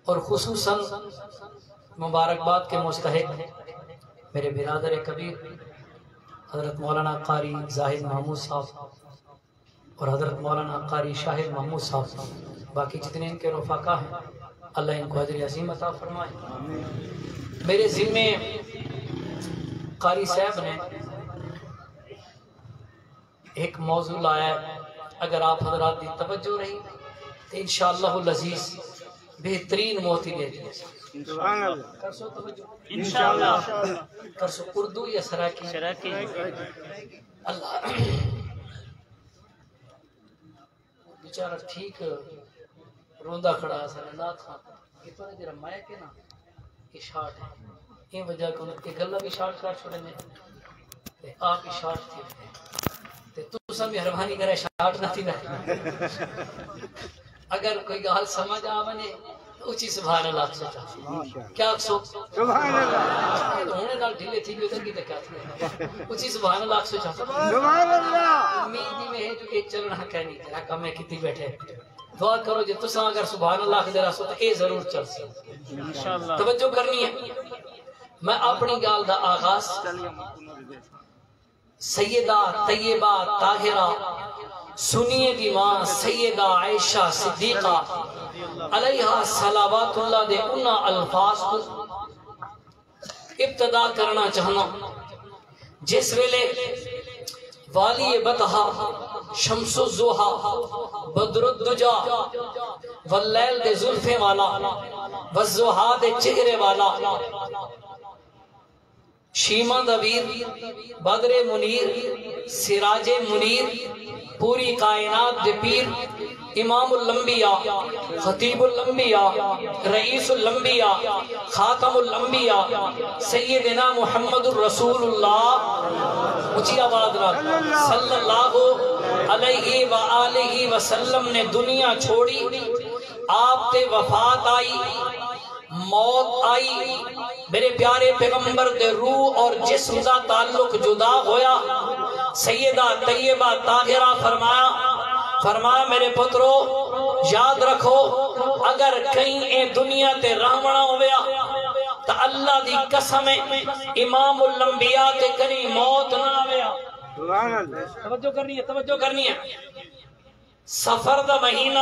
اور خصوصاً مبارکباد کے مستحق میرے برادر کبیر حضرت مولانا قاری زاہد محمود صاحب اور حضرت مولانا قاری شاہد محمود صاحب، باقی جتنے ان کے رفقا ہیں، اللہ ان کو اجر عظیم عطا فرمائے۔ میرے ذمے قاری صاحب نے ایک موضوع لایا ہے، اگر آپ حضرات کی توجہ رہی تو انشاءاللہ العزیز بہترین موتی دے دیں۔ کرسو توجہ انشاءاللہ، کرسو اردو یا سراکی؟ اللہ بیچارہ ٹھیک روندہ کھڑا ہے سر نات خان یہ تو جرا مائک ہے نا یہ شارٹ ہے، یہ وجہ کہ انہوں نے گلہ بھی شارٹ کر چھوڑے میں آپ ہی شارٹ تھی تو سب مہربانی کرے شارٹ نہ تھی رہے۔ اگر کوئی گال سمجھ آمنے اچھی سبحان اللہ سوچا کیا سوچ سبحان اللہ ہونے نال ڈھیلے تھی بھی ادھر کی کیا تھی اچھی سبحان اللہ سوچا سبحان اللہ امیدی میں ہے جو کہ چلنا کہنی تیرا کم ہے کتنی بیٹھے دعا کرو جو تساں اگر سبحان اللہ کے درہ سو تو اے ضرور چل سی انشاءاللہ۔ توجہ کرنی ہے، میں اپنی گال دا آغاز سیدہ طیبہ طاہرہ سنیے دی ماں سیدہ عائشہ صدیقہ علیہ صلوات اللہ دے انہا الفاظ کو ابتدا کرنا چاہنا۔ جس ویلے والی بطہا شمس الزوحا بدر الدجا واللیل دے زلفے والا والزوحا دے چہرے والا شیمہ دویر بدر منیر سراج منیر پوری کائنات دے پیر امام الانبیاء خطیب الانبیاء رئیس الانبیاء خاتم الانبیاء سیدنا محمد الرسول اللہ اچھی آواز صلی اللہ علیہ وآلہ وسلم نے دنیا چھوڑی، آپ تے وفات آئی، موت آئی، میرے پیارے پیغمبر دے روح اور جسم دا تعلق جدا ہویا۔ سیدہ طیبہ طاہرہ فرمایا میرے پترو یاد رکھو اگر کہیں اے دنیا تے رہونا ہویا تو اللہ دی قسم امام الانبیاء تے کری موت نہ ہویا۔ توجہ کرنی ہے سفر دا مہینہ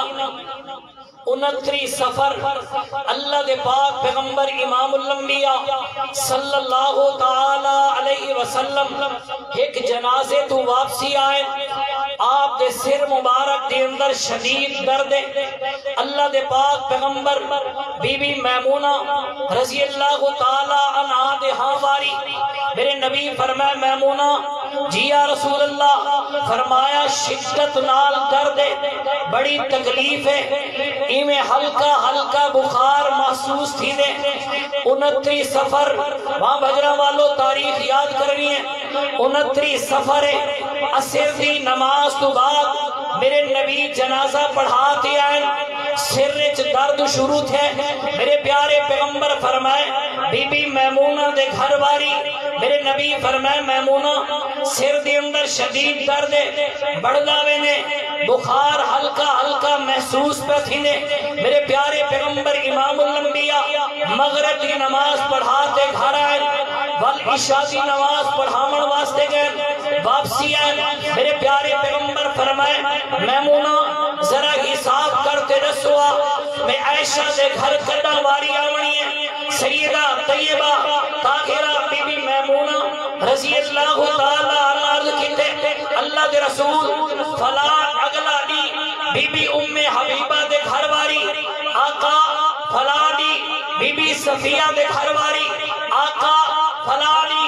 29 سفر اللہ دے پاک پیغمبر امام الانبیاء صلی اللہ تعالی علیہ وسلم ایک جنازے تو واپسی آئے، آپ دے سر مبارک دے اندر شدید درد ہے۔ اللہ دے پاک پیغمبر بی بی میمونہ رضی اللہ تعالی عنہ دے ہاں واری میرے نبی فرمائے میمونہ جی یا رسول اللہ، فرمایا شدت نال درد ہے، بڑی تکلیف ہے، میں ہلکا بخار محسوس تھی دے۔ 29 سفر وہاں بھجرہ والوں تاریخ یاد کرنی ہے، 29 سفر ہے، عصر دی نماز تو بعد میرے نبی جنازہ پڑھاتے آئیں، سرچ درد شروع تھے، میرے پیارے پیغمبر فرمائے بی بی میمونہ دے گھر واری میرے نبی فرمائے میمونہ سر دے اندر شدید درد ہے، بڑھداوے نے بخار ہلکا محسوس پہ تھی نے۔ میرے پیارے پیغمبر امام الانبیاء مغرب کی نماز پڑھاتے گھر آئے، والعشاء کی نماز پڑھامن واسطے گئے، واپسی آئے، میرے پیارے پیغمبر فرمائے میمونہ ذرا حساب کرتے رسوا میں عائشہ سے گھر کٹا واری آمنی ہے۔ سیدہ طیبہ طاہرہ بی بی میمونہ رضی اللہ تعالی عنہ عرض کیتے اللہ دے رسول فلاں اگلا دی بی بی ام حبیبہ دے گھر واری آقا، فلاں دی بی بی صفیہ دے گھر واری آقا، فلاں دی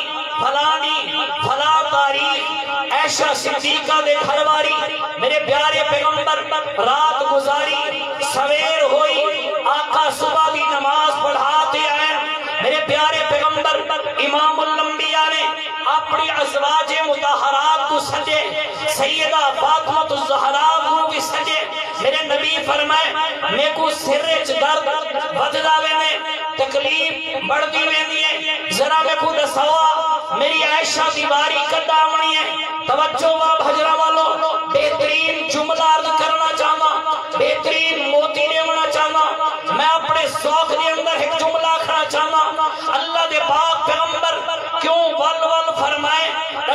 فلاں تاریخ عائشہ صدیقہ دے گھر واری میرے پیارے پیغمبر رات گزاری سویر ہوئی، آقا صبح کی نماز پڑھاتے آئے، میرے پیارے پیغمبر امام الانبیاء نے اپنی ازواج مطہرات کو سجے، سیدہ فاطمہ الزہراء کو بھی سجے، میرے نبی فرمائے میں کو سرچ درد بدلاوے میں تکلیف بڑھ دی میں دیئے، ذرا میں کو دسوا میری عائشہ دیواری کٹا منی ہے۔ توجہ وہاں بھجرہ والوں بہترین جملہ عرض کرنا چاہنا، بہترین موتی دیونا چاہنا، میں اپنے شوق دے اندر ایک جملہ کھڑا چاہنا اللہ دے پاک پیغمبر کیوں ول ول فرمائے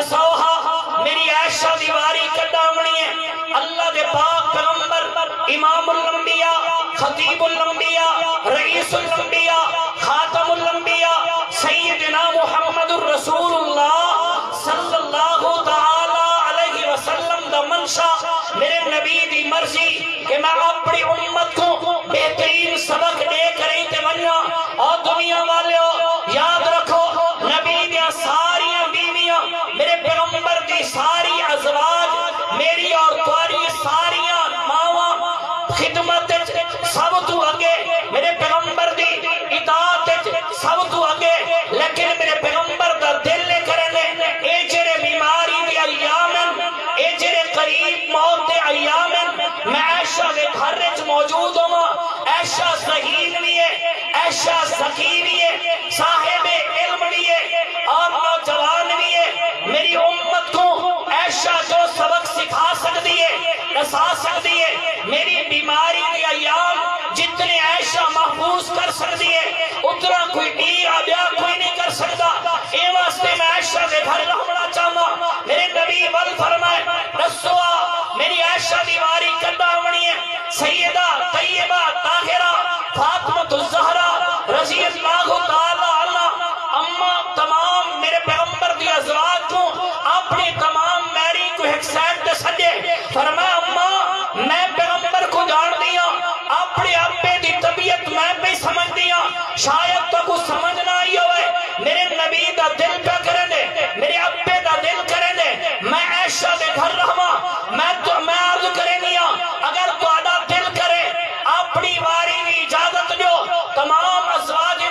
رسوہا میری عائشہ دیواری کڈامنی ہے اللہ دے پاک پیغمبر امام الانبیاء خطیب الانبیاء رئیس الانبیاء خاتم الانبیاء سیدنا محمد الرسول اللہ صلی اللہ تعالی علیہ وسلم دا منشا میرے نبی دی مرضی کہ میں اپنی امت کو بہترین سبق دے کریں تے ونیا اور دنیا والے یاد رکھو نبی دیا ساریاں بیویاں میرے پیغمبر دی ساری ازواج میری اور تمہاری ساریاں ماواں خدمت سب تو آگے میرے پیغمبر دی اطاعت سب تو آگے لیکن میرے پیغمبر دا دل لے کرنے اے جرے بیماری دی ایامن اے جرے قریب موت دے ایامن میں عائشہ دے گھر وچ موجود ہوں عائشہ صحیح بھی ہے عائشہ ذکی بھی ہے صاحب علم بھی ہے اور نوجوان بھی ہے میری امت کو عائشہ جو سبق سکھا سکتی ہے نسا سکتی ہے میری بیماری کے ایام جتنے عائشہ محفوظ کر سکتی ہے اتنا کوئی بھی آبیا کوئی نہیں کر سکتا اے واسطے میں عائشہ دے گھر رہنا چاہتا میرے نبی ول فرمائے رسوا میری عائشہ دیواری کڈامنی ہے سیدہ طیبہ طاہرہ فاطمہ الزہرا رضی اللہ تعالی عنہ اما تمام میرے پیغمبر دی ازواج کو اپنی تمام میری کو ایک سائڈ دے سجے فرمایا اما میں پیغمبر کو جان دیا اپنے ابے دی طبیعت میں بھی سمجھ دیا شاید تو کچھ سمجھ نہ آئی ہوئے میرے نبی دا دل پہ کریں دے میرے ابے دا دل کریں دے میں عائشہ دے گھر رہا میں عرض کریں دیا اگر تو آدھا دل کرے اپنی واری بھی اجازت جو تمام ازواج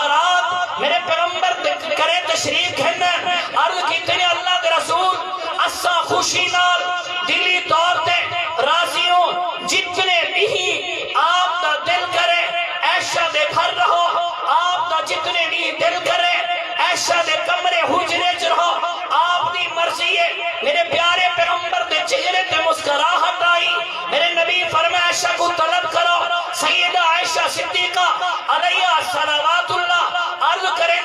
مطہرات میرے پیغمبر کرے تشریف کھنے عرض کیتے اللہ دے رسول اسا خوشی نال دلی طور تے راضی ہوں جتنے بھی آپ دا دل کرے عائشہ دے گھر رہو آپ دا جتنے بھی دل کرے عائشہ دے کمرے حجرے چ رہو آپ دی مرضی ہے میرے پیارے پیغمبر دے چہرے تے مسکراہٹ آئی میرے نبی فرمایا عائشہ کو طلب کرو سیدہ عائشہ صدیقہ علیہ صلوات اللہ عرض کریں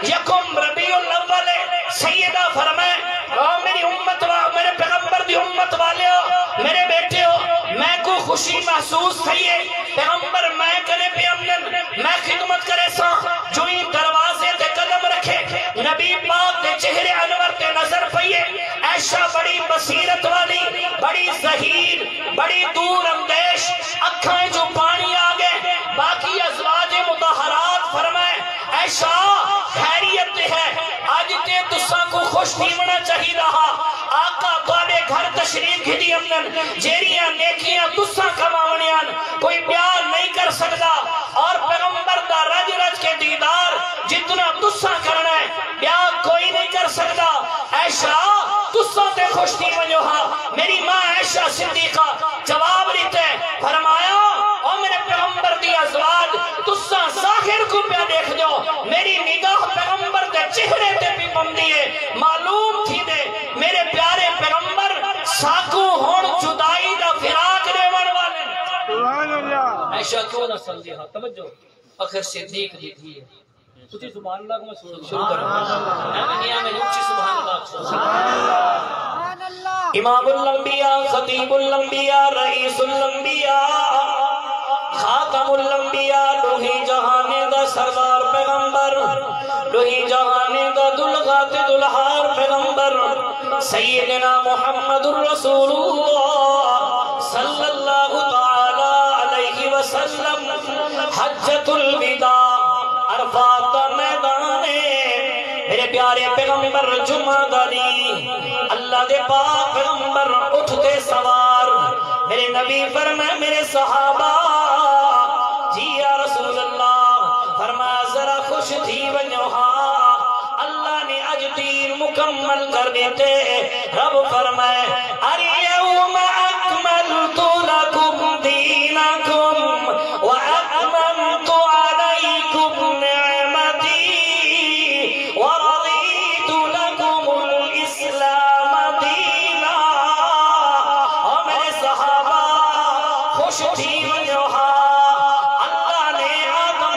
یکم ربیع الاول سیدہ فرمائے میری امت میرے پیغمبر دی امت والے ہو میرے بیٹے ہو میں کو خوشی محسوس تھی ہے پیغمبر میں کرے پہ امن میں خدمت کرے سا جو ہی دروازے تے قدم رکھے نبی پاک دے چہرے انور تے نظر پئیے عائشہ بڑی بصیرت والی بڑی ظہیر بڑی دور اندیش اکھائیں جو پانی آگے باقی ازواج مطہرات فرمائے عائشہ خیریت ہے آج تے تسا کو خوش دیونا چاہی رہا آقا تواڈے گھر تشریف گھدی امن جیریاں نیکیاں تسا کماونیاں کوئی بیان نہیں کر سکتا اور پیغمبر دا رج رج کے دیدار جتنا تسا کرنا ہے بیان کوئی نہیں کر سکتا عائشہ تسا تے خوش دیونیو ہاں میری ماں عائشہ صدیقہ جواب دیتے فرمایا اور میرے پیغمبر دی ازواج تسا ظاہر کو پہ دیکھ دو میری نگاہ پیغمبر دے چہرے تے بھی بندی ہے معلوم تھی دے میرے پیارے پیغمبر ساکو ہون جدائی دا فراق دے ون والے عائشہ کیوں نہ سل دیا توجہ آخر صدیق دی تھی اچھی سبحان اللہ کو میں شروع کروں دنیا میں اچھی سبحان اللہ امام الانبیاء خطیب الانبیاء رئیس الانبیاء خاتم الانبیاء لوہی جہانے دا سردار پیغمبر لوہی جہانے دا دلغات دلہار پیغمبر سیدنا محمد الرسول اللہ صلی اللہ تعالی علیہ وسلم حجت الوداع عرفات میدانے میرے پیارے پیغمبر جمعہ داری اللہ دے پاک پیغمبر اٹھتے سوار میرے نبی فرمائے میرے صحابہ جی یا رسول اللہ فرمایا ذرا خوش تھی ونیو ہاں اللہ نے اج دین مکمل کر دیتے رب فرمائے الیوم اکملت لکم دینکم واکملت علیکم نعمتی ورضیت لکم الاسلام دینا اور میرے صحابہ خوش تھی ونیو ہاں اللہ نے آدم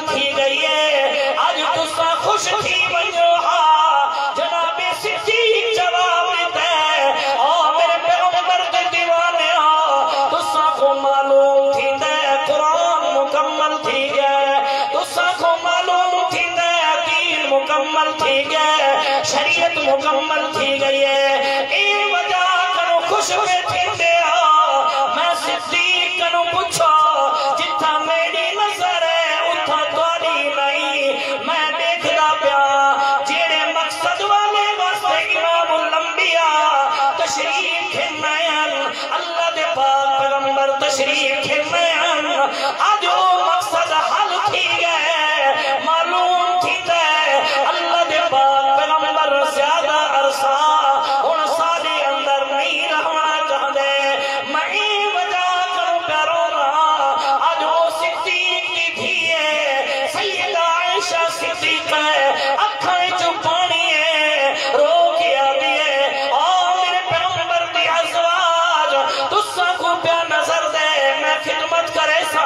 تھی گئی ہے آج تسا خوش تھی بنو ہاں جناب صدیق جواب دیتا ہے او میرے پیغمبر دے دیوانے ہاں تسا کو معلوم تھی دے قرآن مکمل تھی گئے تسا کو معلوم تھی دے دین مکمل تھی گئے شریعت مکمل تھی گئی ہے اے وجہ کنو خوش میں تھی دے میں صدیق کنو پوچھا جتھا میری نظر ہے اتھا توڑی نہیں میں دیکھدا پیا جیڑے مقصد والے واسطے امام الانبیاء تشریف کھنائن اللہ دے پاک پیغمبر تشریف کھنائن آج وہ مقصد حل تھی گئے معلوم تھی دے اللہ دے پاک پیغمبر زیادہ عرصہ ان سالے اندر نہیں رہنا چاہتے میں وجہ کروں پیاروں رہا آج وہ صدیق کی دھیے سیدہ عائشہ صدیق ہے اکھائیں جو پانی ہے رو کے آدھی ہے اور میرے پیغمبر دی ازواج تسا کو پیا نظر دے میں خدمت کرے سا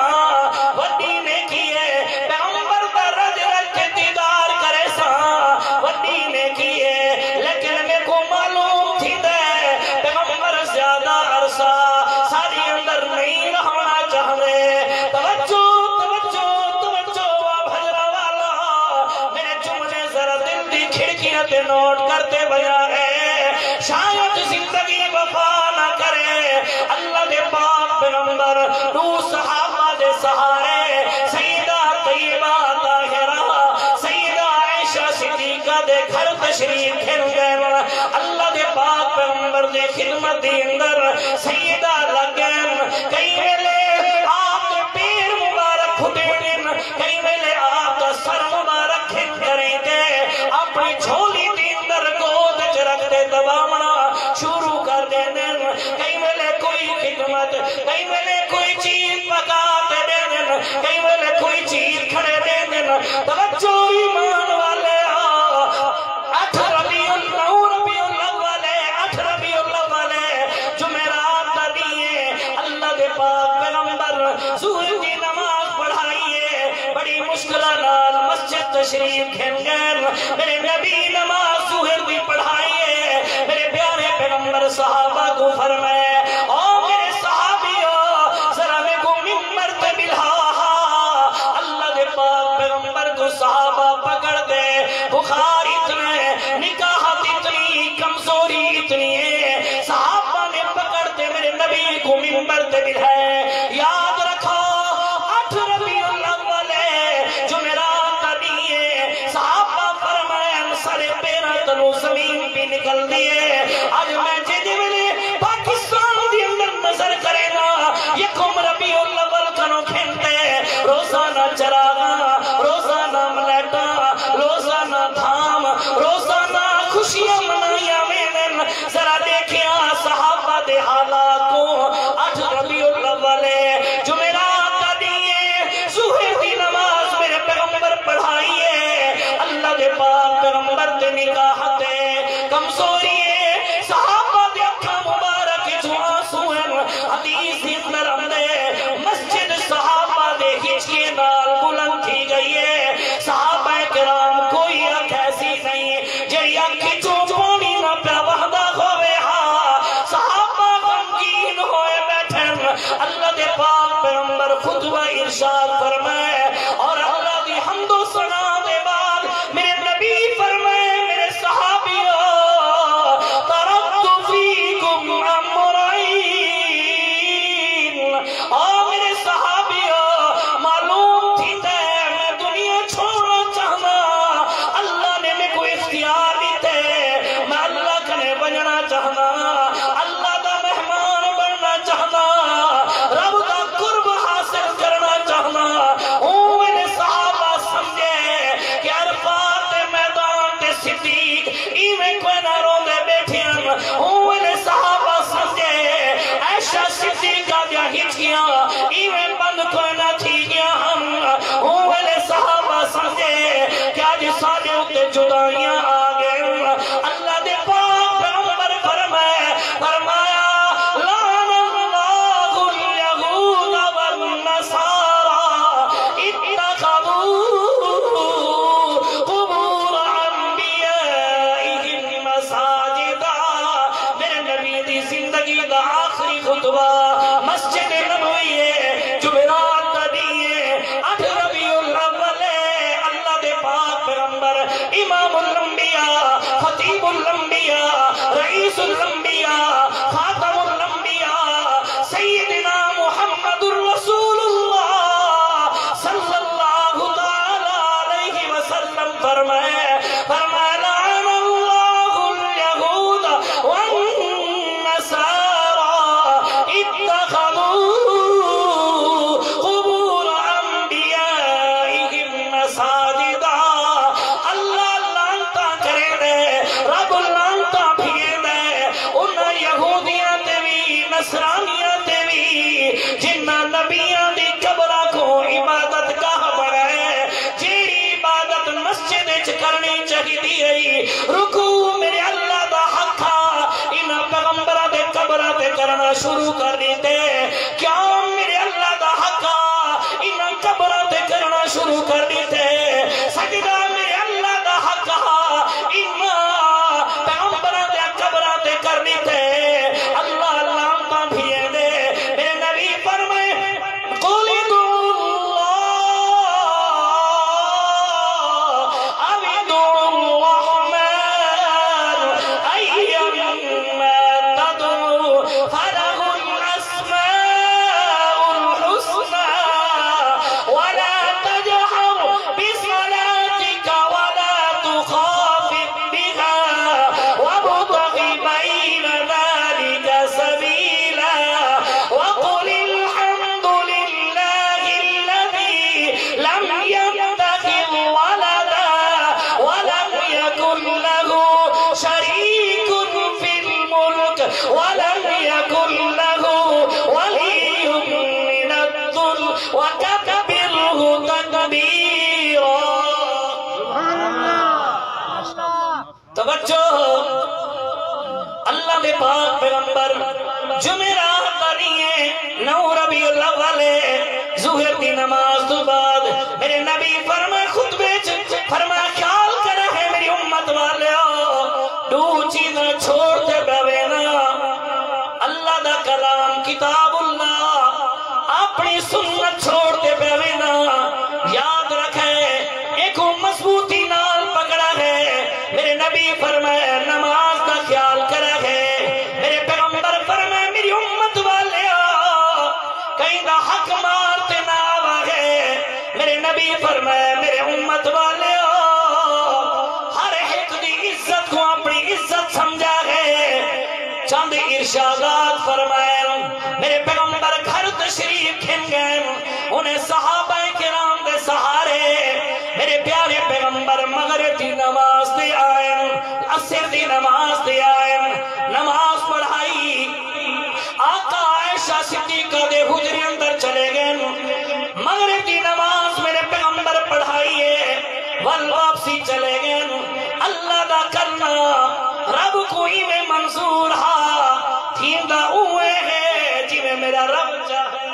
وڈی نے کیے پیغمبر دا رج رج کے دیدار کرے سا وڈی نے کیے لیکن میں کو معلوم تھی دے پیغمبر زیادہ عرصہ ساری اندر نہیں رہنا چاہتے توجہ توجہ توجہ بھجرا والا میرے جملے ذرا دل دی کھڑکیاں تے نوٹ کرتے بیا ہے شاید زندگی وفا نہ کرے اللہ دے پاک پیغمبر دو صحابہ دے سہارے سیدہ طیبہ طاہرہ سیدہ عائشہ صدیقہ دے گھر تشریف کھل گئے اللہ دے پاک پیغمبر دے خدمت دے اندر سیدہ لگن کئی ویلے آپ دے پیر مبارک کھٹے دن کئی ویلے آپ دا سر مبارک کھن کریں دے اپنی جھولی دے اندر گود چرک دے دبامنا شروع کر دے دن کئی ویلے کوئی خدمت کئی ویلے کوئی چیز پکاتے دے دن کئی ویلے کوئی چیز کھڑے دے دن توجہ ایمان والے اٹھ ربیع الاول 8 ربیع الاول جمعرات دا دیئے اللہ دے پاک پیغمبر ظہر دی نماز پڑھائیے بڑی مشکلہ نال مسجد تشریف کھن گئے میرے نبی نماز ظہر دی پڑھائیے میرے پیارے پیغمبر صحابہ کو فرمائے او میرے صحابیوں ذرا میں کو ممبر تے ملا اللہ دے پاک پیغمبر کو صحابہ پکڑ دے بخار اتنے نکاحت اتنی کمزوری اتنی ہے صحابہ نے پکڑ دے میرے نبی کو ممبر تے ملائے یاد رکھو 8 ربیع الاول جمعرات دیئے صحابہ فرمائیں سارے پیرہ تنو زمین بھی نکل دیئے آج میں جدی ملے پاکستان دی اندر نظر کرے گا یکم ربیع الاول کنو کھنتے روزانہ چراغا روزانہ ملیٹا روزانہ دھام روزانہ خوشیاں منایا میں ذرا دیکھیا صحابہ دے حالات کو 8 ربیع الاول جمعرات دیئے ظہر دی نماز میرے پیغمبر پڑھائیے اللہ دے پاک پیغمبر دے نگاہ دے کمزوری ہے صحابہ دے اکھا مبارک جو آنسو ہیں حدیث اندر اندے مسجد صحابہ دے ہچکے نال بلند تھی گئی ہے صحابہ کرام کوئی اکھ ایسی نہیں جی اکھی جو پانی نہ پیا وحدہ ہوئے ہاں صحابہ غمگین ہوئے بیٹھن اللہ دے پاک پیغمبر خطبہ ارشاد فرمائے اور اللہ دی حمد و ثنا دے بعد میرے نبی فرمائے میرے صحابیوں ترکت فیکم امرین اور میرے صحابیوں معلوم تھی تے میں دنیا چھوڑنا چاہنا اللہ نے میں کوئی اختیار دیتے میں اللہ کنے بننا چاہنا اللہ دا مہمان بننا چاہنا رب دا قرب حاصل کرنا چاہنا میرے صحابہ سمجھے کہ عرفات میدان تے صدیق ایویں کوئی نہ روندے بیٹھے میرے صحابہ سمجھے عائشہ صدیقہ دیا ہچکیاں ایویں بند کوئی نہ تھی گیا ہم میرے صحابہ سمجھے کہ آج سارے اتے جدائیاں آگئے اللہ دے پاک پیغمبر فرمایا لعن اللہ الیہود والنصارى اتخذوا چاہیے رکو میرے اللہ دا حقا انہاں پیغمبرہ دے قبرہ دے کرنا شروع کر دیتے کیا میرے اللہ دا حقا انہاں قبرہ دے کرنا شروع کر دیتے سجدہ میرے اللہ دا حقا انہاں پیغمبرہ دے قبرہ دے کر دیتے اللہ لامتا بھی دے میرے نبی فرمائے قل توجہ اللہ دے پاک پیغمبر جمعرات تاریخ 9 ربیع الاول ظہر دی نماز تو بعد میرے نبی فرمائے خطبے فرمایا خیال کرے ہے میری امت والیو دو چیزیں چھوڑتے بیوینا اللہ دا کلام کتاب اللہ اپنی سنت چھوڑتے بیوینا یاد رکھے ایک مضبوطی نال پکڑا ہے میرے نبی فرمائے نماز دا خیال کرا ہے میرے پیغمبر فرمائے میری امت والے کہیں دا حق مارتے نہ آوا ہے میرے نبی فرمائے میرے امت والے ہر ایک دی عزت کو اپنی عزت سمجھا ہے چند ارشادات فرمائے میرے پیغمبر گھر تشریف کھن گئے انہیں صحابہ کرام دے سہارے میرے پیارے پیغمبر مغرب دی نماز دے آئے عصر دی نماز دے آئے نماز پڑھائی آقا عائشہ صدیقہ دے حجرے اندر چلے گئے مغرب دی نماز میرے پیغمبر پڑھائیے واپسی چلے گئے اللہ دا کرنا رب کوئی میں منظور ہا تھیندا اوے ہے جی میں میرا رب چاہے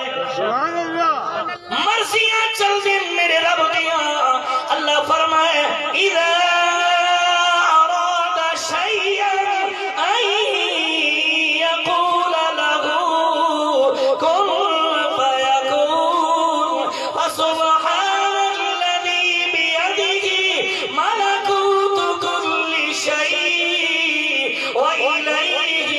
مرضیاں چل دن میرے رب دیاں اللہ فرمائے اذا اراد شيئا ان يقول له كن فيكون فسبحان الذي بيده ملكوت كل شيء واليه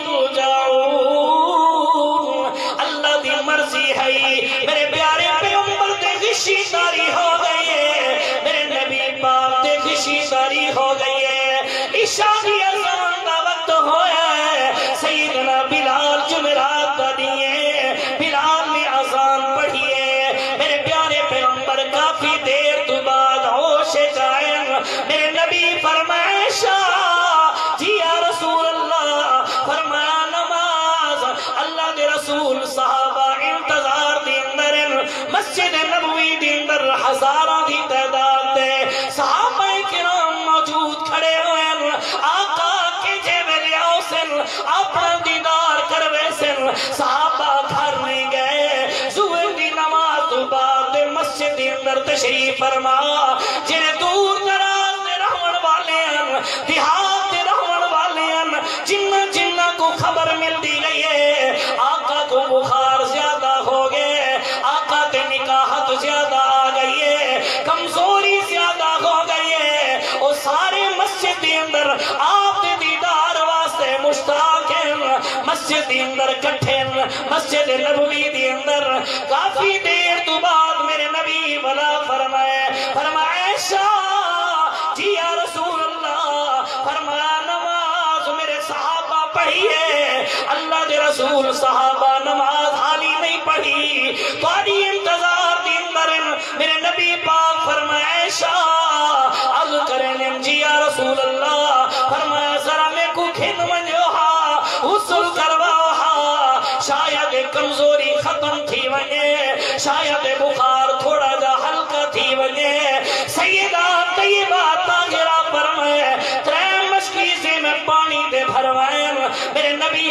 ترجعون اللہ دی مرضی ہے میرے پیارے پیغمبر دے غشی داری ہو گئی ہے میرے نبی پاک دے غشی داری ہو گئی ہے عشاء کی اذان دا وقت ہویا ہے سیدنا بلال جمعرات دا دیئے بلال نے اذان پڑھی ہے میرے پیارے پیغمبر کافی دیر تو بعد ہوش جائیں میرے نبی فرمائے جی یا رسول اللہ فرمایا نماز اللہ دے رسول صحابہ انتظار دی اندر مسجد نبوی دی اندر ہزارہ دی تعداد دے صحابہ کرام موجود کھڑے ہوئے آقا کے جیوے لیاؤ سن اپنا دیدار کروے سن صحابہ گھر نہیں گئے ظہر دی نماز تو بعد دے مسجد دی اندر تشریف فرما جنہیں دور دراز دے رہن والے ہیں دیہات دے رہن والے ہیں جنہ کو خبر مل دی گئی ہے آقا کو بخار زیادہ ہو گئے آقا تے نکاحت زیادہ آ گئی ہے کمزوری زیادہ ہو گئی ہے وہ سارے مسجد دی اندر آپ دے دیدار واسطے مشتاق ہیں مسجد دی اندر کٹھے مسجد نبوی دی اندر کافی دیر تو بعد میرے نبی بلا فرمائے جی یا رسول اللہ فرمایا نماز میرے صحابہ پڑھی ہے اللہ دے رسول صحابہ نماز حالی نہیں پڑھی تاری انتظار دی اندر میرے نبی پاک فرمایا عرض کریں جی یا رسول اللہ فرمایا ذرا میں کو کھن ونجو ہا غسل کرواؤ ہا شاید کمزوری ختم تھی ونجے شاید بخار تھوڑا جا ہلکا تھی ونجے سیدہ طیبہ طاہرہ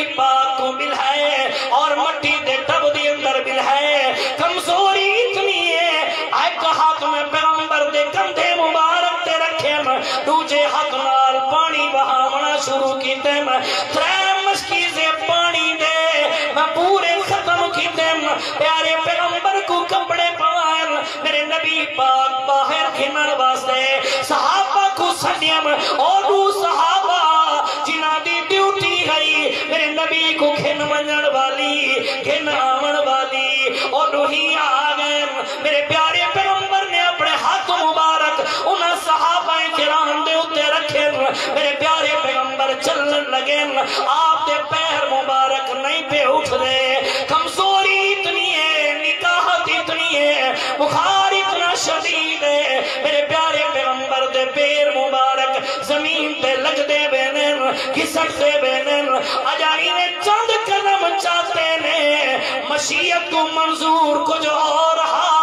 پاک کو مل ہے اور مٹی دے ٹب دے اندر مل ہے کمزوری اتنی ہے ایک ہاتھ میں پیغمبر دے کندھے مبارک تے رکھے دوجے ہاتھ نال پانی بہاونا شروع کیتے ترے مشکیزے پانی دے میں پورے ختم کیتے پیارے پیغمبر کو کپڑے پائیں میرے نبی پاک باہر کھنن واسطے صحابہ کو سڈیم اور دو صحابہ جنہ دی ڈیوٹی گئی میرے نبی کو کھن منن والی کھن آمن والی اور وہی آگئے میرے پیارے پیغمبر نے اپنے ہاتھ مبارک انہاں صحابہ کرام دے اتے رکھے میرے پیارے پیغمبر چلن لگے آپ دے پیر مبارک نہیں پہ اٹھ دے کمزوری اتنی ہے نکاحت اتنی ہے بخار اتنا شدید ہے میرے پیارے پیغمبر دے پیر مبارک زمین تے لگ دے بینن کسک دے بینن اجائی نے چند قدم چاہتے نے مشیت کو منظور کچھ اور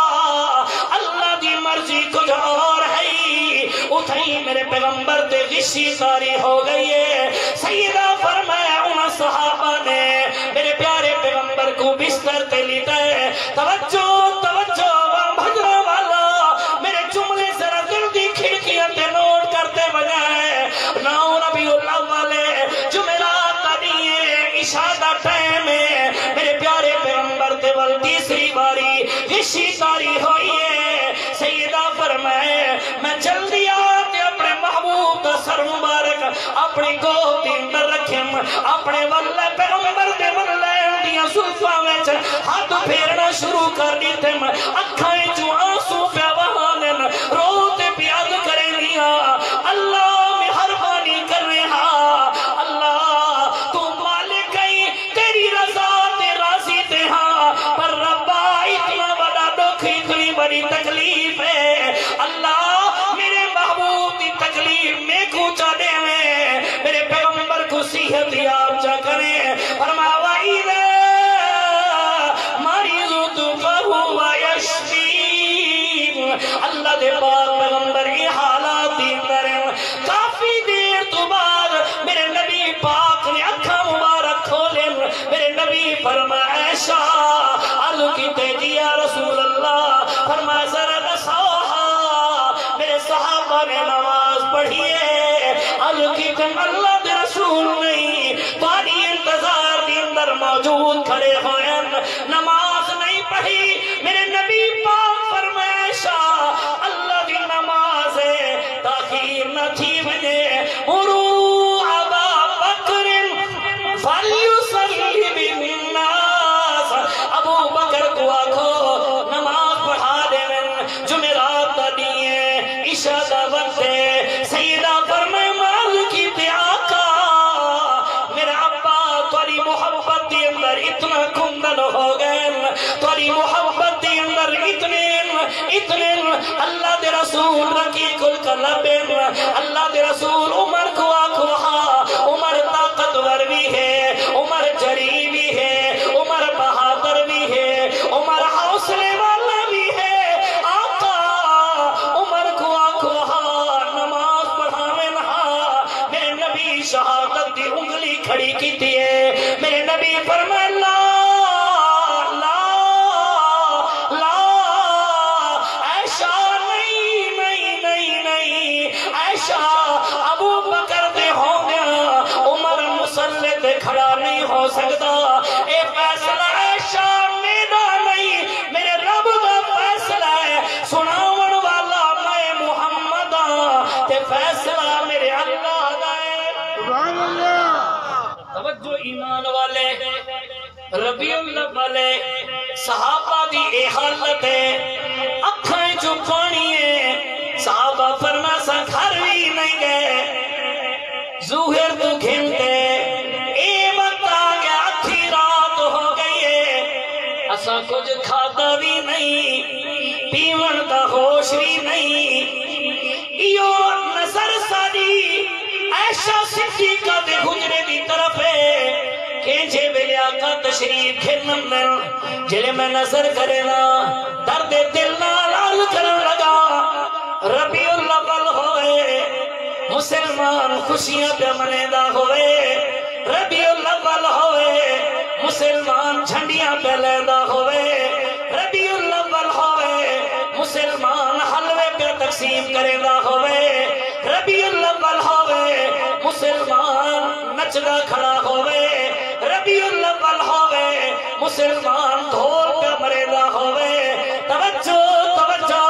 رہا اللہ دی مرضی کچھ اور ہے اتھائی میرے پیغمبر دے غشی ساری ہو گئی ہے سیدہ فرمایا انہاں صحابہ نے میرے پیارے پیغمبر کو بستر تے لیتا ہے توجہ توجہ بھجرہ والا میرے جملے ذرا دل دی کھڑکیاں تے نوٹ کرتے بجائے ناؤ ربیع الاول جمعرات دیئے عشاء دا ٹائم ہے میرے پیارے پیغمبر دے ول تیسری باری غشی ساری ہوئی ہے سیدہ فرمائے میں جلدی آتے اپنے محبوب دا سر مبارک اپنی گود دی اندر رکھیں اپنے واللہ پیغمبر دے واللہ دیاں زلفاں وچ ہاتھ پھیرنا شروع کر دیتے اکھائیں جو آنسو پہ وہانن روتے پیاد کریں لیا اللہ مہربانی کر رہا اللہ تو مالک گئی تیری رضا تے راضی تے ہاں پر ربا اتنا بڑا دکھ اتنی بڑی تکلیف ہے اللہ میرے محبوب دی تکلیف میں کوچا دے میں میرے پیغمبر کو صحت یاب جا کریں فرمایا وَإِذَا مَرِضْتُ فَهُوَ يَشْفِينِ اللہ دے پاک پیغمبر کی حالات دی اندر کافی دیر تو بعد میرے نبی پاک نے اکھا مبارک کھولے میرے نبی فرمایا عائشہ عرض کیتے جی یا رسول اللہ فرمایا ذرا نسوہا میرے صحابہ نے نماز پڑھی ہے عرض کیتے اللہ دے رسول نہیں تاری انتظار دی اندر موجود کھڑے ہوئے نماز نہیں پڑھی میرے نبی پاک فرمایا عائشہ اللہ دی نماز ہے تاخیر نہ تھی وجہ مرو ابا بکر فلیصلی بالناس ابو بکر کو آکھو نماز پڑھا دے من جمعرات دیئے عشاء دا وقت ہے سیدہ فرمائے مال کی تے آقا میرا ابا توری محبت دی اندر اتنا کندل ہو گئے توری محبت دی اندر اتنے اللہ دے رسول رقیق القلب اللہ دے رسول عمر کو آکھو عمر طاقتور بھی ہے عمر جری بھی ہے عمر بہادر بھی ہے عمر حوصلے والا بھی ہے آقا عمر کو آکھو نماز پڑھاویں میرے نبی شہادت دی انگلی کھڑی کی تیئے میرے نبی فرمائے ابو بکر دے ہو گیا عمر مسلح دے کھڑا نہیں ہو سکتا اے فیصلہ عائشہ میرا نہیں میرے رب دا فیصلہ ہے سناون والا میں محمد تے فیصلہ میرے اللہ دا ہے سبحان اللہ توجہ ایمان والے ربیع الاول صحابہ دی اے حالت ہے اکھائیں جو پانی ہے صحابہ فرما سا گھر بھی نہیں گئے ظہر تو گھنٹے اے وقت آگیا اکھی رات ہو گئی ہے اسا کچھ کھاتا بھی نہیں پیون دا ہوش بھی نہیں ایو نظر ساری عائشہ صدیقہ دے حجرے دی طرف ہے کھینچے بلے آقا تشریف کھنن جلے میں نظر کرنا درد دل نال کرن لگا ربیع الاول ہوئے مسلمان خوشیاں پہ منیدہ ہوئے ربیع الاول ہوئے مسلمان جھنڈیاں پہ لیندہ ہوئے ربیع الاول ہوئے مسلمان حلوے پہ تقسیم کریندہ ہوئے ربیع الاول ہوئے مسلمان نچدا کھڑا ہوئے ربیع الاول ہوئے مسلمان دھول پہ مریندہ ہوئے توجہ توجہ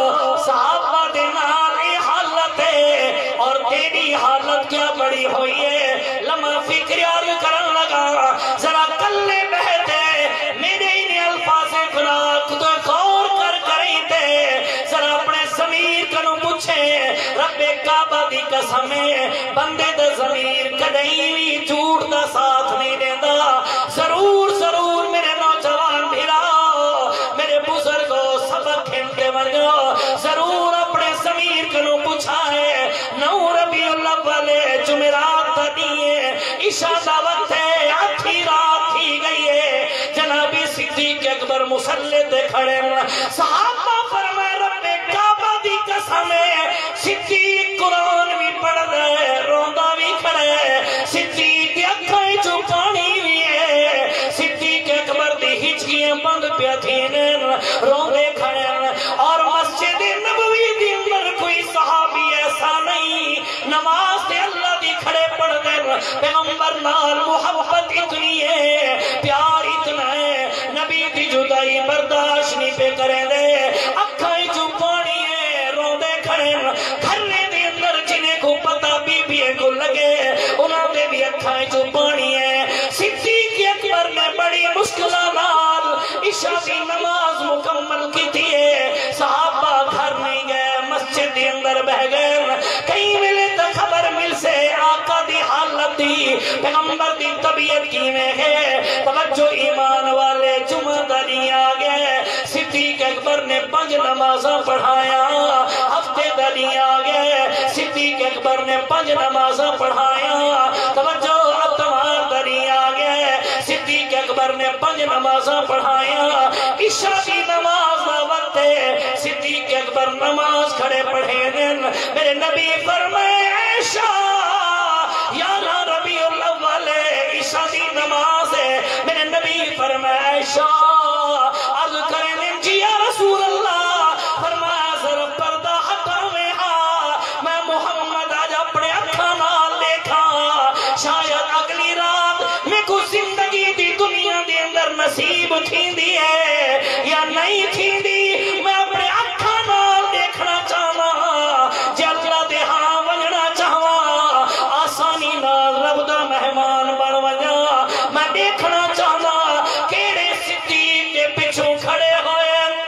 صحابہ دے نال ای حالت ہے اور تیری حالت کیا بڑی ہوئی ہے لمحہ فکر یاد کرن لگا ذرا کلے بہتے میرے انہیں الفاظ فراق تو غور کر کریں تے ذرا اپنے ضمیر کنو پوچھے رب کعبہ دی قسمیں بندے دا ضمیر کدیں بھی جھوٹ دا ساتھ نہیں دیندہ ضرور ضرور میرے نوجوان بھیرا میرے بزرگوں سبق کھیلتے ورگو ضرور اپنے ضمیر کنو پوچھا ہے نو ربیع الاول جمعرات دا دیئے عشاء دا وقت ہے آدھی رات تھی گئی ہے جناب صدیق اکبر مصلی تے کھڑے صحابہ فرمائے رب کعبہ دی قسم ہے صدیق قرآن بھی پڑھ دے روندہ بھی کھڑے صدیق دی اکھائیں جو پانی بھی ہے صدیق اکبر دی ہچکیاں بند پیا تھینن روندے کھڑے اور مسجد نبوی دی اندر کوئی صحابی ایسا نہیں نماز دے اللہ دی کھڑے پڑھ دے پیغمبر نال محبت اتنی ہے پیار اتنا ہے نبی دی جدائی برداشت نہیں پہ کریں دے اکھائیں جو پانی ہے روندے کھڑے گھرنے دے اندر جنہیں کو پتہ بی بی کو لگے انہوں نے بھی اکھائیں جو پانی ہے صدیق اکبر نے بڑی مشکلہ نال عشاء کی نماز مکمل کی تھی صحابہ گھر نہیں گئے مسجد دے اندر بہ گئے کہیں ملے تو خبر مل سے آقا دی حالت دی پیغمبر دی طبیعت کی میں ہے توجہ ایمان والے جمعہ داری آگئے صدیق اکبر نے 5 نمازاں پڑھایا ہفتے داری آگئے صدیق اکبر نے 5 نمازاں پڑھایا توجہ اتوار داری آگئے صدیق اکبر نے 5 نمازاں پڑھایا عشاء کی نماز دا وقت ہے صدیق اکبر نماز کھڑے پڑھے دن میرے نبی فرمائے عائشہ یارہ ربیع الاول عشاء کی نماز ہے میرے نبی فرمائے عائشہ عرض کریں دن جی یا رسول اللہ فرمایا ذرا پردہ ہٹاویں میں محمد آج اپنے اکھاں نال دیکھا شاید اگلی رات میں کو زندگی دی دنیا دے اندر نصیب تھی دی ہے یا نہیں تھی دی میں اپنے اکھاں نال دیکھنا چاہواں جے اللہ دے ہاں ونجنا چاہواں آسانی نال رب دا مہمان بن ونجا میں دیکھنا چاہواں کیڑے صدیق کے پچھوں کھڑے ہوئے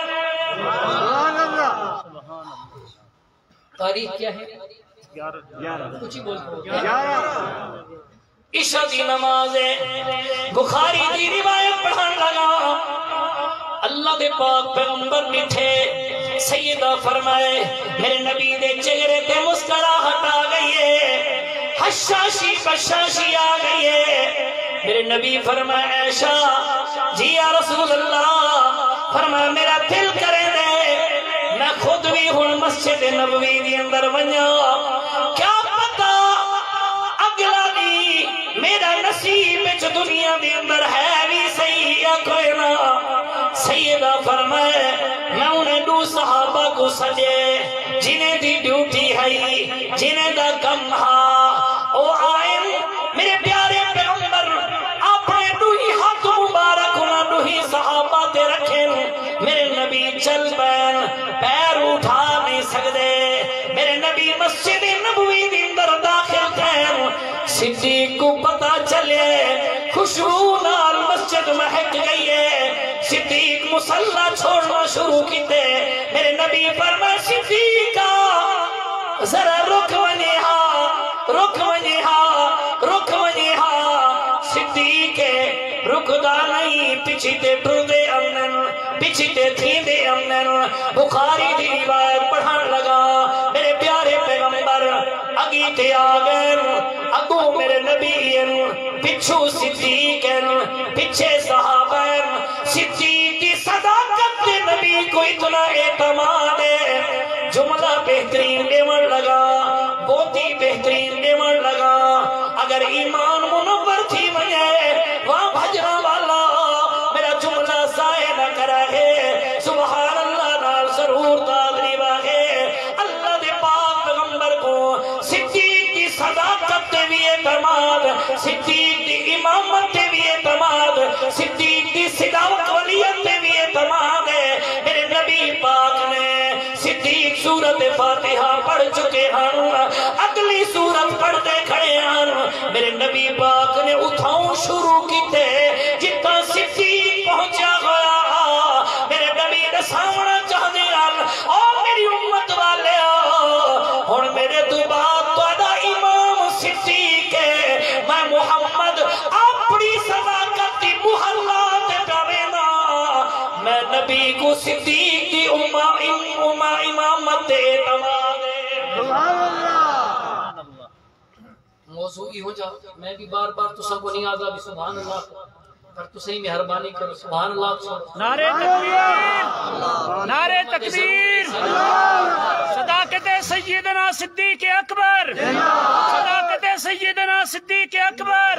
تاریخ کیا ہے 11 کچھ ہی بولتے عشاء دی نماز ہے بخاری دی روایت پڑھن لگا اللہ دے پاک پیغمبر نٹھے سیدہ فرمائے میرے نبی دے چہرے تے مسکراہٹ آ گئی ہے حشاشی بشاشی آ گئی ہے میرے نبی فرمائے عائشہ جی یا رسول اللہ فرمائے میرا دل کرے دے میں خود بھی ہوں مسجد نبوی دی اندر ونجا کیا پتا اگلا دی میرا نصیب وچ دنیا دے اندر ہے بھی صحیح یا کوئی نہ سیدہ فرمائے میں انہیں 2 صحابہ کو سجے جنہیں دی ڈیوٹی ہے جنہیں دا کم ہا او آئیں میرے پیارے پیغمبر اپنے 2 ہی ہاتھ مبارک انہیں 2 ہی صحابہ تے رکھیں میرے نبی چل بین پیر اٹھا نہیں سکتے میرے نبی مسجد نبوی دی اندر داخل تھے صدیق کو پتا چلے خوشبو نال مسجد مہک گئی ہے صدیق مصلی چھوڑنا شروع کیتے میرے نبی فرمائے صدیقہ ذرا رک ونیہا رک ونیہا رک ونیہا صدیق رکدا نہیں پیچھے تے ٹردے امنن پیچھے تے تھیندے امنن بخاری دی روایت پڑھن لگا میرے پیارے پیغمبر اگی تے آگئے اگو میرے نبی پچھو صدیق پیچھے صحابہ صدیق کی صداقت نبی کو اتنا اعتماد ہے جملہ بہترین دیون لگا بہتی بہترین دیون لگا اگر ایمان منور تھی مجھے وہاں بھجنا والا میرا جملہ ضائع نہ کرا ہے سبحان اللہ نال ضرور دادری واہے اللہ دے پاک پیغمبر کو صدیق کی صداقت دے بھی اعتماد صدیق دی امامت دے بھی اعتماد صدیق دی صداقت ولیت دے بھی اعتماد ہے میرے نبی پاک نے صدیق سورت فاتحہ پڑھ چکے ہیں اگلی سورت پڑھتے کھڑے ہیں میرے نبی پاک نے اٹھاؤں شروع کیتے جتنا صدیق پہنچا گیا میرے نبی نے سامنا چاہ دیا اور میری امت والے اور میرے تو بات تو امام صدیق ہے میں محمد اپنی صداقت کی محلات پاوینا میں نبی کو صدیق کی امامت اعتماد موضوع ہی ہو جا میں بھی بار بار تو سب کو نہیں آدھا بھی سبحان اللہ پر تو صحیح مہربانی کرو سبحان اللہ نعرے تکبیر نعرے تکبیر صداقت سیدنا صدیق اکبر صداقت سیدنا صدیق اکبر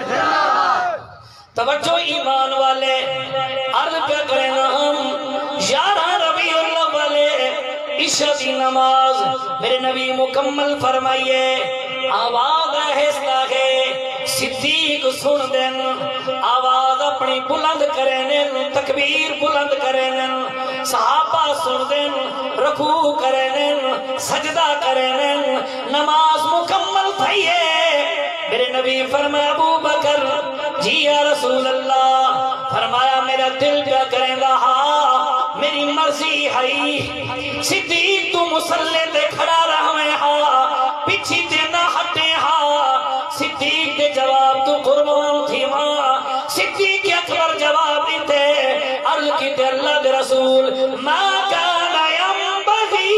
توجہ ایمان والے عرض پہ کریں ہم 11 ربیع الاول عشاء دی نماز میرے نبی مکمل فرمائیے آواز آہستہ ہے صدیق سن دین آواز اپنی بلند کریں تکبیر بلند کریں صحابہ سن دین رکوع کریں سجدہ کریں نماز مکمل تھئیے میرے نبی فرمایا ابو بکر جی یا رسول اللہ فرمایا میرا دل کیا کریں گا ہاں میری مرضی ہے صدیق تو مسلح تے کھڑا رہے ہاں پیچھے تے نہ ہٹے ہاں صدیق دے جواب تو قربان تھی ماں صدیق اکبر جواب دیتے عرض کیتے اللہ دے رسول ما کان ینبغی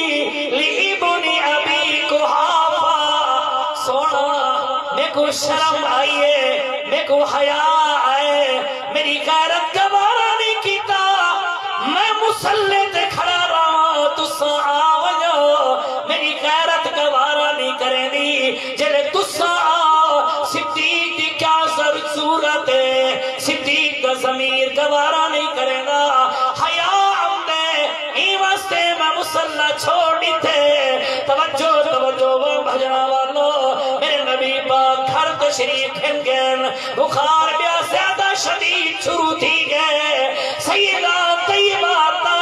لابن ابی قحافہ سونا میرے کو شرم آئیے میرے کو حیا آئے میری غیرت گوارا نہیں کیتا میں مسلح تے کھڑا رہا تسا آوجو میری غیرت گوارا نہیں کریں دی جلے تسا آ صدیق دی کیا صورت ہے صدیق دا ضمیر گوارا نہیں کریں گا حیا آمدے ای واسطے میں مسلح چھوڑی تھے توجہ وہ بھجنا والو میرے نبی پاک گھر تشریف کھنگن بخار بیا زیادہ شدید شروع تھی گئے سیدہ طیبہ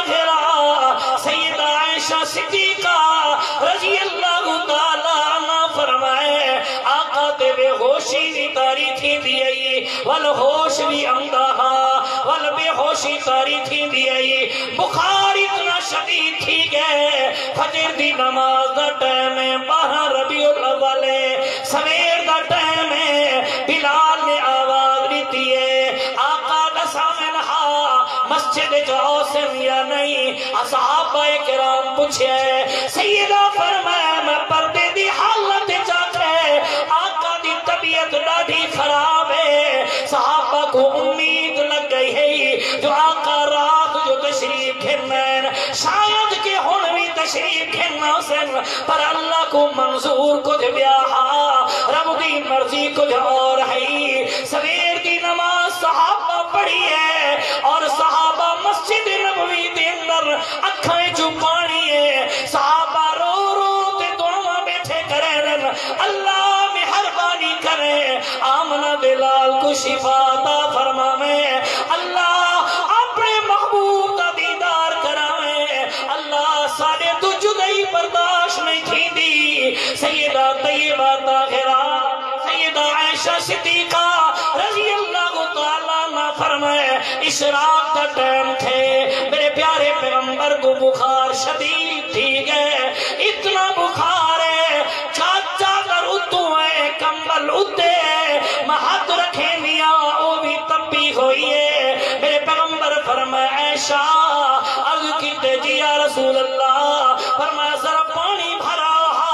طاہرہ سیدہ عائشہ صدیقہ رضی اللہ تعالیٰ عنہ فرمائے آقا تے بے ہوشی دی تاری تھی دیئی والہوش بھی امدہا والبے ہوشی تاری تھی دیئی بخار اتنا شدید تھی گئے فجر دی نماز دا ٹائم ہے 12 ربیع الاول سویر دا ٹائم ہے بلال نے آواز دیتی ہے آقا دا سامنہا مسجد جاؤ سن یا نہیں اصحابہ کرام پوچھے سیدہ فرمائے میں پردے دی حالت چاہتے آقا دی طبیعت ڈاڑھی خراب ہے صحابہ کو امید لگ گئی ہے جو آقا رات جو تشریف کھنن شاید کہ ہنوی تشریف کھننا سن پر اللہ کو منظور کچھ بیاہا رب دی مرضی کچھ اور ہے سویر دی نماز صحابہ پڑھی ہے اور صحابہ مسجد نبوی دے اندر اکھائیں چپانی ہے صحابہ رو رو تے دعا بیٹھے کریں اللہ مہربانی کریں آمنہ دلال کو شفا عطا فرمائیں اللہ اپنے محبوب کا دیدار کرائیں اللہ سارے تو جدائی برداشت نہیں تھی دی سیدہ طیبہ طاہرہ سیدہ عائشہ صدیقہ رضی اللہ تعالیٰ نہ فرمائے اشراق کا ٹائم تھے میرے پیارے پیغمبر کو بخار شدید تھی گئے اتنا بخار ہے چاچا کر اتو ہے کمبل اتے میں ہاتھ رکھے نیا وہ بھی تبی ہوئی ہے میرے پیغمبر فرمائے عائشہ عرض کیتے جی یا رسول اللہ فرمایا ذرا پانی بھرا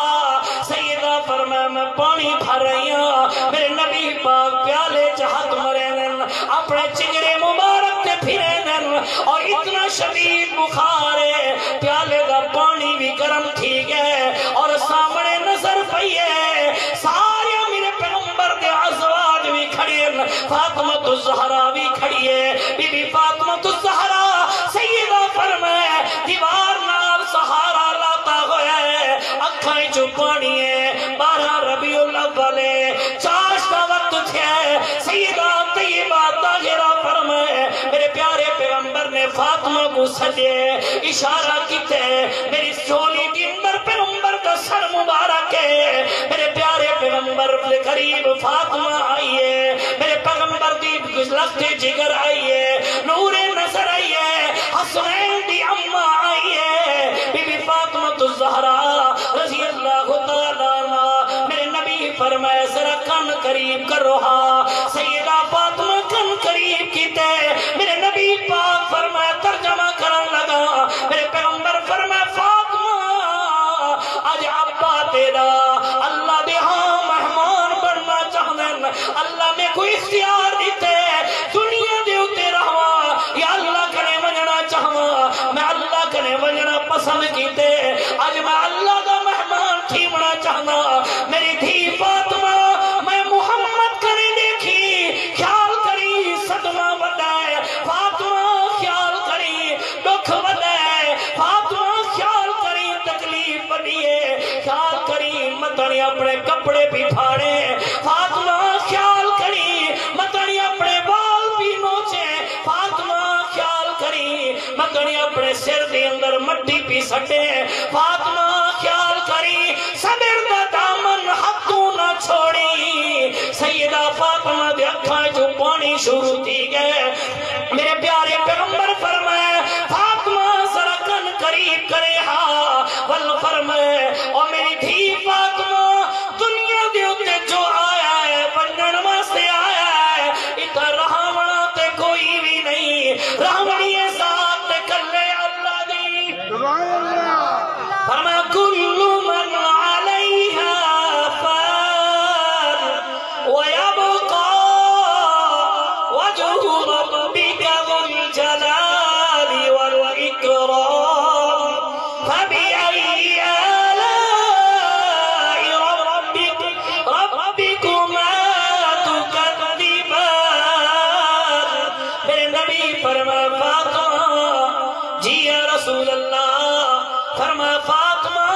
سیدہ فرمایا میں پانی بھر رہی ہوں میرے نبی پاک پیالے چاہت مرینن اپنے چگرے مبارک تے پھرینن اور اتنا شدید بخار ہے پیالے دا پانی بھی گرم تھی گئے اور سامنے نظر پئی ہے سارے میرے پیغمبر الاول چاش کا وقت تھے سیدہ طیبہ طاہرہ فرمائے میرے پیارے پیغمبر نے فاطمہ کو سجے اشارہ کیتے میری سولی دی اندر پیغمبر کا سر مبارک ہے میرے پیارے پیغمبر کے قریب فاطمہ آئیے میرے پیغمبر دی لخت جگر آئیے نور نظر آئیے حسنین دی اممہ آئیے بی بی فاطمہ الزہرا رضی اللہ تعالیٰ عنہ میرے نبی فرمائے ذرا کن قریب کر رہا سیدہ فاطمہ کن قریب کیتے میرے نبی پاک فرمائے ترجمہ کرن لگا میرے پیغمبر فرمائے فاطمہ آج ابا تیرا اللہ دے ہاں مہمان بننا چاہدن اللہ میں کوئی اختیار دیتے دنیا دے اتے رہا یا اللہ کنے ونجنا چاہوا میں اللہ کنے ونجنا پسند کیتے آج میں اللہ دا مہمان تھی بنا چاہنا میری دھی فاطمہ میں محمد کنے دیکھی خیال کری صدمہ بدائے فاطمہ خیال کری دکھ بدائے فاطمہ خیال کری تکلیف بدیے خیال کری متنی اپنے کپڑے بھی پھاڑے فاطمہ خیال کری متنی اپنے بال بھی نوچے فاطمہ خیال کری متنی اپنے سر دے اندر مٹی بھی سٹے فاطمہ خیال کری صبر دا دامن ہاتھوں نہ چھوڑی سیدہ فاطمہ دے اکھاں جو پانی شروع تھی گئے میرے پیارے پیغمبر فرمائے فاطمہ ذرا کن قریب کرے ہاں ول فرمائے اور میری دھی فاطمہ دنیا دے اتے جو آیا ہے بنن واسطے آیا ہے اتنا رہاونا تے کوئی بھی نہیں رہونی ذات تے کلے اللہ دی فرمایا کل من علیہا فان ویبقا وجہ ربک ذو الجلال والاکرام فبأي آلاء ربكما تكذبان میرے نبی فرمایا فاطمہ جی یا رسول اللہ فرمایا فاطمہ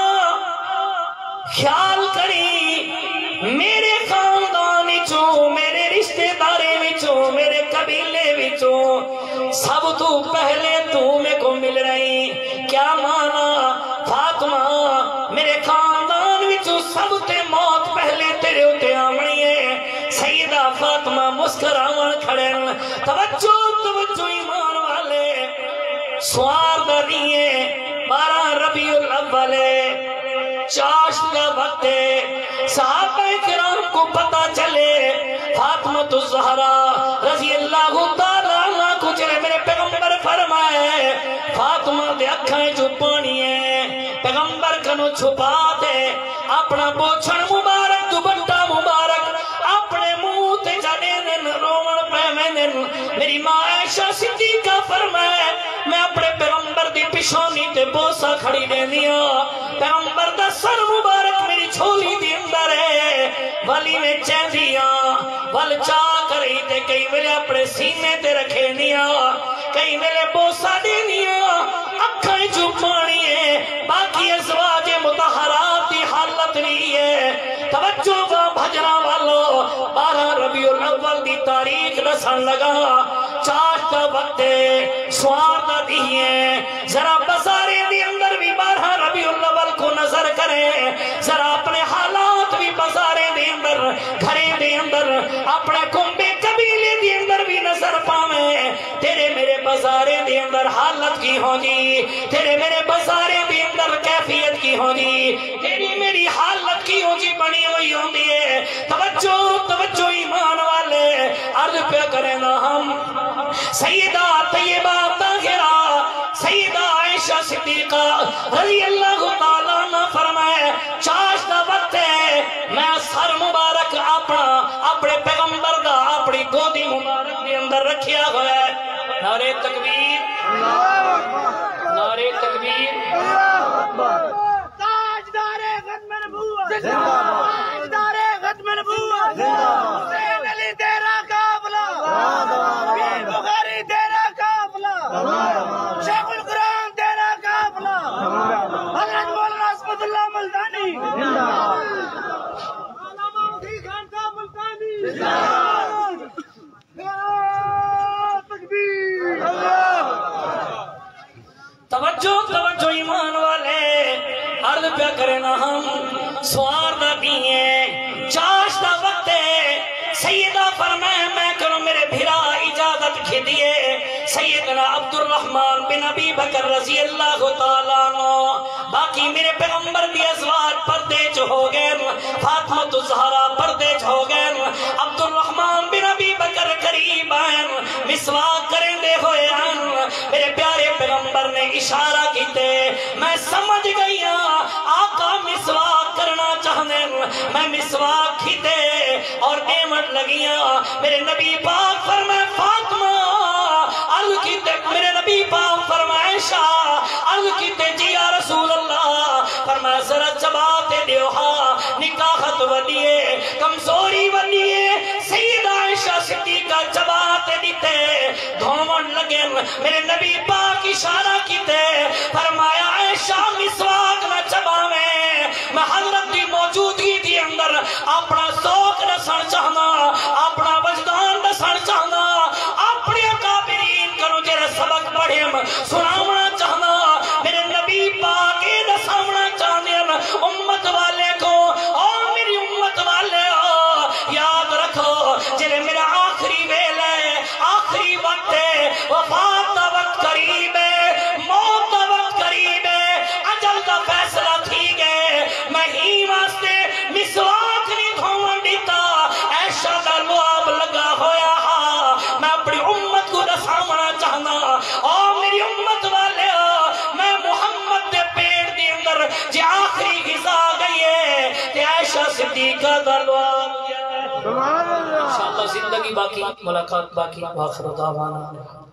خیال کری میرے خاندان وچوں میرے رشتہ دارے وچوں میرے قبیلے وچوں سب تو پہلے تو میں کو مل رہی کیا مانا فاطمہ میرے خاندان وچوں سب تے موت پہلے تیرے اتے آمنی ہے سیدہ فاطمہ مسکراون کھڑن توجہ توجہ ایمان والے سوار دریئے 12 ربیع الاول چاش کا وقت ہے صحابہ کرام کو پتا چلے فاطمہ الزہرا رضی اللہ تعالیٰ عنہ کو چلے میرے پیغمبر فرمائے فاطمہ دے اکھاں جو پانی ہے پیغمبر کنو چھپا دے اپنا بوچھن مبارک دوپٹہ مبارک اپنے منہ تے جانے دن رومن پہ دن میری ماں عائشہ صدیقہ فرمائے میں اپنے پیغمبر دی پشانی تے بوسا کھڑی دے دیا پیغمبر دا سر مبارک میری چھولی دی اندر ہے والی میں چین دیا وال چاہ کری تے کئی میرے اپنے سینے تے رکھے دیا کئی میرے بوسا دے دیا اکھائیں جو پانی ہے باقی ازواج مطہرات دی حالت نہیں ہے توجہ با بھجنا والو 12 ربیع الاول دی تاریخ رسن لگا چاش کا وقت ہے سوار دا دیئے ذرا بازارے دی اندر بھی 12 ربیع الاول کو نظر کریں ذرا اپنے حالات بھی بازارے دی اندر گھرے دی اندر اپنے کنبے قبیلے دی اندر بھی نظر پاویں تیرے میرے بازارے دی اندر حالت کی ہوگی تیرے میرے بازارے دی اندر کیفیت کی ہوگی تیری میری حالت کی ہوگی بنی ہوئی ہوندی ہے توجہ توجہ ایمان والے عرض پہ کریں نا ہم سیدہ طیبہ طاہرہ سیدہ عائشہ صدیقہ رضی اللہ تعالیٰ عنہ فرمائے چاش دا وقت ہے میں سر مبارک اپنے پیغمبر دا اپنی گودی مبارک کے اندر رکھیا ہوا ہے نعرہ تکبیر نعرہ تکبیر تاجدار ختم نبوت تاجدار ختم نبوت حسین علی تیرا قافلہ پیر بخاری تیرا قافلہ شیخ القرآن تیرا قافلہ حضرت مولانا اسمت اللہ ملتانی توجہ توجہ ایمان والے عرض پہ کرنا ہم سوار دا دیئے چاش دا وقت ہے سیدہ فرمائے میں کروں میرے بھرا اجازت کھدیے سیدنا عبد الرحمن بن ابی بکر رضی اللہ تعالیٰ عنہ باقی میرے پیغمبر دی ازواج پردے جو ہو گئے فاطمہ الزہرا پردے جو ہو گئے عبد الرحمن بن ابی بکر قریب آئیں مسواک کریں دے ہوئے ہیں میرے پیارے پیغمبر نے اشارہ کیتے میں سمجھ گئی آقا مسواک کرنا چاہنے میں مسواک کھیتے اور دیمت لگیاں میرے نبی پاک فرمائے فاطمہ عرض کیتے میرے نبی پاک فرمائے عائشہ عرض کیتے جی یا رسول اللہ فرمائے ذرا چباتے دیو ہاں نکاحت ودیے کمزوری ودیے سیدہ عائشہ صدیقہ چباتے دیتے دھومن لگے میرے نبی پاک اشارہ کیتے فرمایا عائشہ مسواک نہ چباویں میں حضرت دی موجودگی دی اندر اپنا ذوق رسن چاہنا اپنا وجدان رسن چاہنا اپنے اکابرین کرو جیرے سبق پڑھیں سناونا چاہنا میرے نبی پاک رسامنا چاہنے امت والے کو اور میری امت والے یاد رکھو جیرے میرا آخری ویل ہے آخری وقت ہے وفات دا وقت قریب ہے موت دا وقت قریب ہے اجل دا فیصلہ تھی گئے میں ہی واسطے مسواک نہیں دھوان دیتا ایشا دا لواب لگا ہویا میں اپنی امت کو رسامنا چاہنا اور میری امت والے میں محمد دے پیڑ دی اندر جی آخری غذا گئی ہے تے عائشہ صدیقہ دا لواب انشاءاللہ زندگی باقی ملاقات باقی واخر دعوانا